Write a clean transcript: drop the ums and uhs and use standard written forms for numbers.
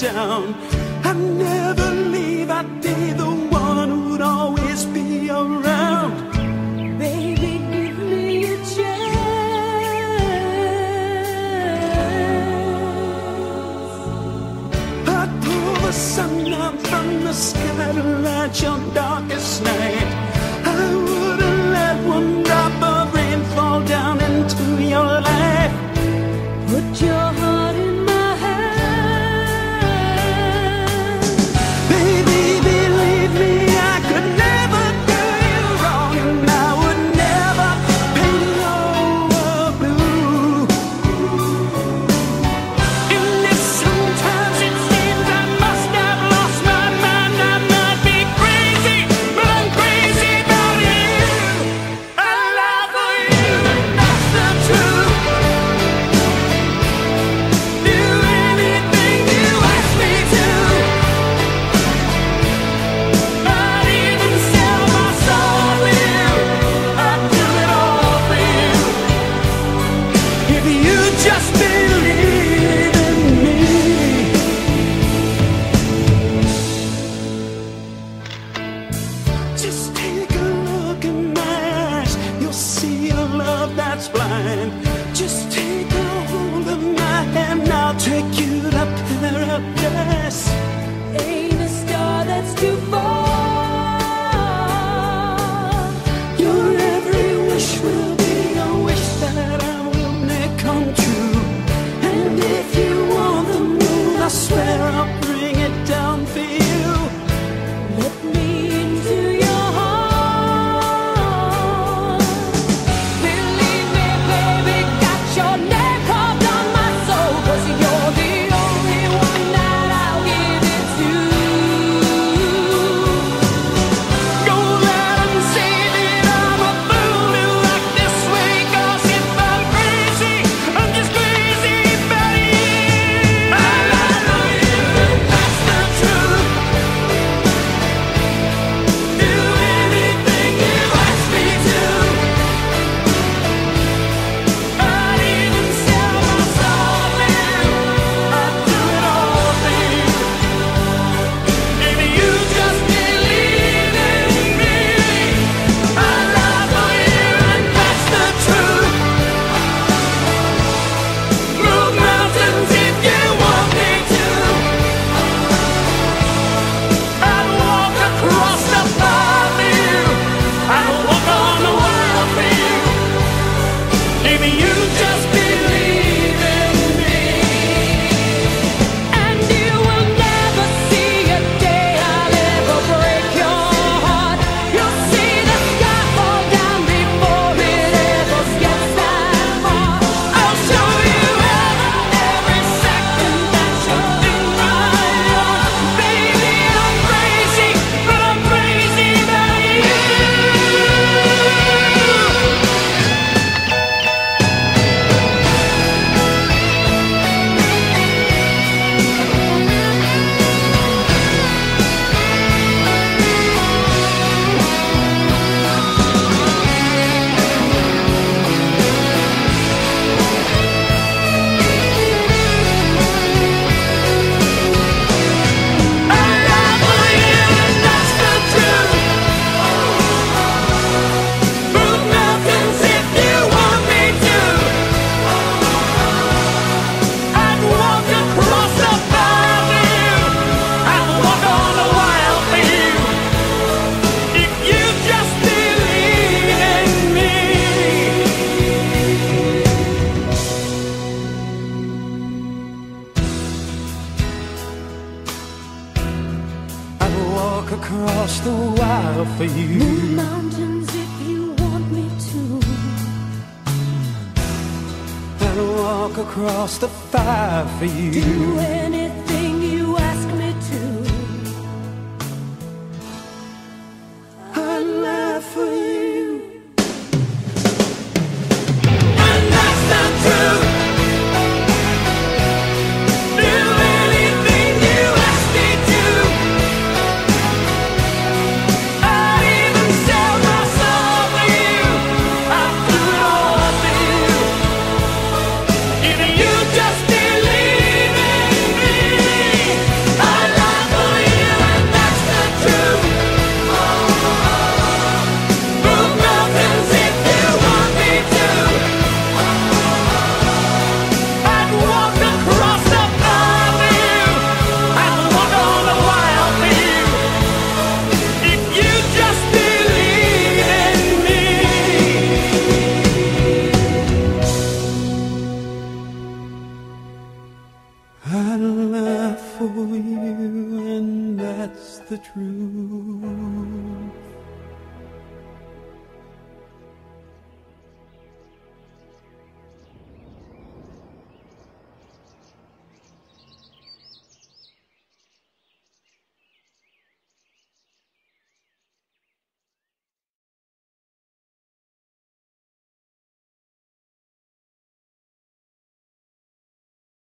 down. I'd never leave, I'd be the one who'd always be around. Baby, give me a chance. I'd pull the sun down from the sky to light your darkest night. I wouldn't let one drop of rain fall down into your life. Put your heart in my hand. Baby, believe me, I could never do you wrong, and I would never paint you over blue. And if sometimes it seems I must have lost my mind, I might be crazy, but I'm crazy about you. I lie for you, and that's the truth. Do anything you ask me to. I'd even sell my soul for you. I'd do it all for you. If you just believe in me. Just take a look in my eyes. You'll see a love that's blind. Just take a hold of my hand. I'll take you to paradise. Ain't a star that's too far. Your every wish will be a wish that I will make come true. And if you want the moon, I swear I'll bring it down for you. Let me into your heart. Believe me, baby, got your name carved on my soul. 'Cause you're the only one that I'll give it to. Go let 'em say that I'm a fool who act this way. 'Cause if I'm crazy, I'm just crazy about you. I lie for you, that's the truth. Do anything you ask me to. I'd even sell my soul for you. I'd do it all for you. If you just believe in me. I lie for you, and that's the truth. Move mountains if you want me to. I'd walk across the fire for you. I'd walk on the world for you. If you just believe in me. And you will never see a day I'll ever break your heart. You'll see the sky fall down before it ever gets that far. I'll show you every second that you're in my heart. Baby, I'm crazy, but I'm crazy about you. I lie for you, and that's the truth. Move mountains if you want me to. I'd walk across the fire for you. I'd walk on the wild for you. If you just believe in me. I'd walk across the wild for you. Move mountains if you want me to. I'd walk across the fire for Do you. anything you ask me to. I'd lie for you. And that's the truth. Do anything you ask me to. I'd even sell my soul for you. I'd do it all for you. If you just believe in me. I laugh for you, and that's the truth.